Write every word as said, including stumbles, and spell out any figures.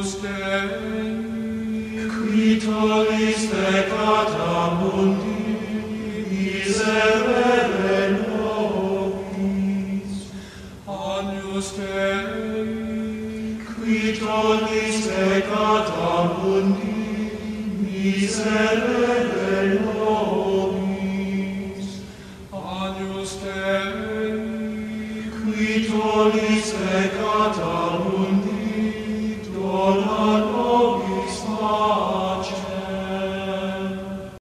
Agnus Dei, qui tollis peccata mundi, miserere nobis. Agnus Dei, qui tollis peccata mundi, miserere nobis. Agnus Dei, qui tollis peccata